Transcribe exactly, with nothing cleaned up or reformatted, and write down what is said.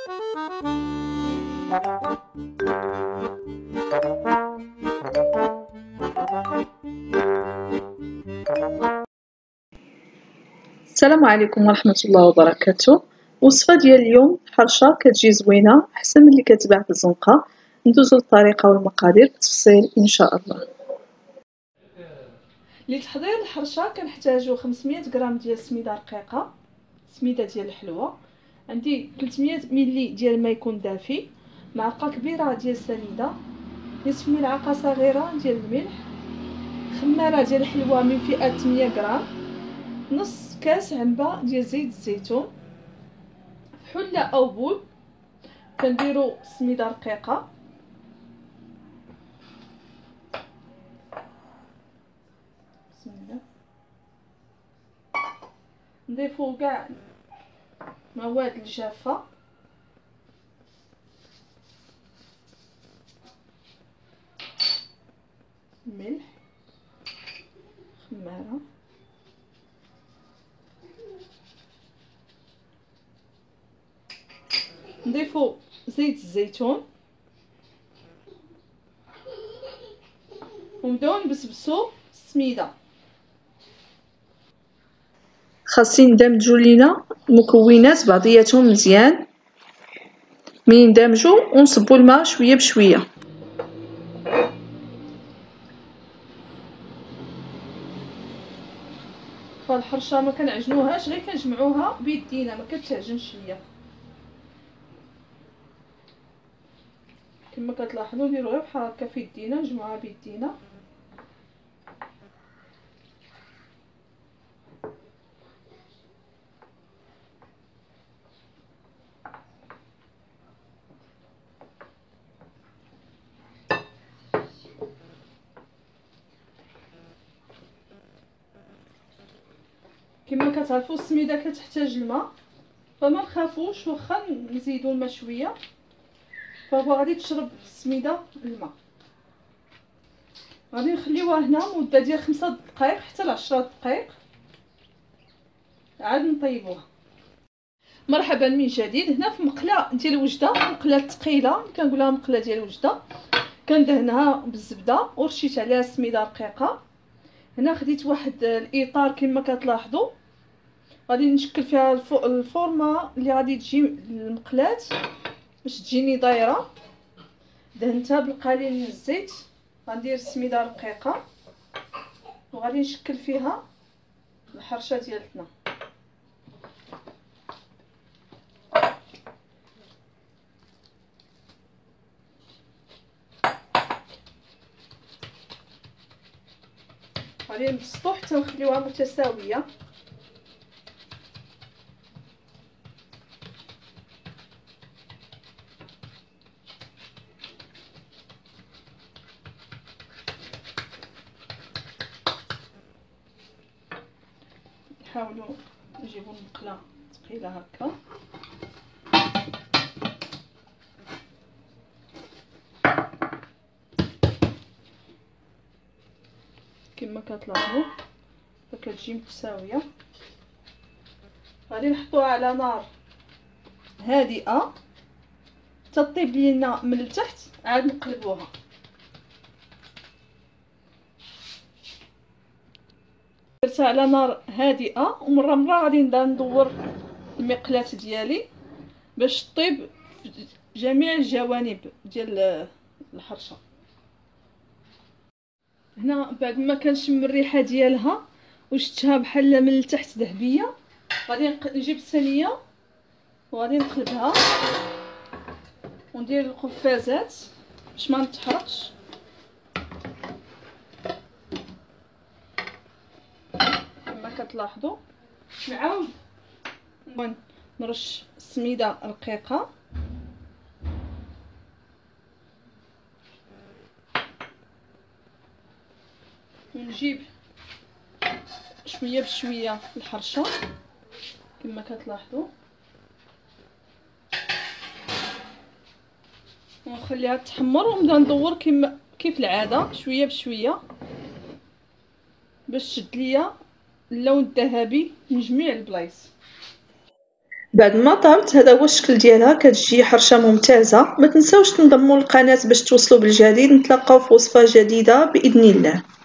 السلام عليكم ورحمة الله وبركاته. وصفة ديال اليوم حرشة كتجي زوينة أحسن من اللي كتباع في الزنقة. ندوزو للطريقة والمقادير بالتفصيل إن شاء الله. لتحضير الحرشة كنحتاجو خمسمية غرام ديال السميدة رقيقة، سميدة ديال الحلوة. عندي ثلاثمية ملي ديال الماء يكون دافي، معلقة كبيرة ديال السنيدة، نصف ملعقة صغيرة ديال الملح، خمارة ديال الحلوة من فئة مية غرام، نص كاس عنبه ديال زيت الزيتون. في حله او بول كنديروا سميده رقيقه، بسم الله، نضيفوا كاع مواد الجافه، ملح، خماره، نضيفوا زيت الزيتون، ونبداو نبسبسوا السميده. خاصين ندمجوا لينا المكونات بعضياتهم مزيان. من يندمجوا ونصبوا الماء شويه بشويه. فالحرشه ما كنعجنوهاش، غير كنجمعوها بيدينا، ما كتعجنش ليا كما كتلاحظوا. نديرو غير بحال هكا في يدينا، نجمعوها بيدينا. كما كتعرفوا السميده كتحتاج الماء، فما نخافوش واخا نزيدوا الماء شويه، فهو غادي تشرب السميده الماء. غادي نخليوها هنا مده ديال خمسة دقائق حتى لعشرة دقائق، عاد نطيبوها. مرحبا من جديد. هنا في مقله ديال الوجده، مقله ثقيله كنقولها مقله ديال الوجده، كندهنها بالزبده ورشيت عليها السميده رقيقه. هنا خديت واحد الاطار كما كتلاحظوا، غادي نشكل فيها الفورمه اللي غادي تجي المقلات باش تجيني دايره. دهنتها بالقليل من الزيت، غندير السميده رقيقه وغادي نشكل فيها الحرشه ديالتنا. غادي نبسطو حتى نخليوها متساويه. نحاولوا نجيبوا المقله ثقيله هكا. كما كتلاحظوا فكتجي متساويه. غادي نحطوها على نار هادئه تطيب لينا من التحت، عاد نقلبوها. درتها على نار هادئه، ومره مره غادي نبدا ندور المقلات ديالي باش طيب جميع الجوانب ديال الحرشه. هنا بعد ما كنشم الريحه ديالها وشتها بحال من التحت ذهبيه، غادي نجيب الصينيه وغادي نقلبها وندير القفازات باش ما نتحرقش. كما كتلاحظوا نعاود نرش السميده رقيقه ونجيب شويه بشويه الحرشه كما كتلاحظوا، ونخليها تحمر ونبدا ندور كما كيف العاده شويه بشويه باش تشد ليا اللون الذهبي من جميع البلايص. بعد ما طابت هذا هو الشكل ديالها، كتجي حرشه ممتازه. ما تنساوش تنضموا للقناه باش توصلوا بالجديد. نتلاقاو في وصفه جديده باذن الله.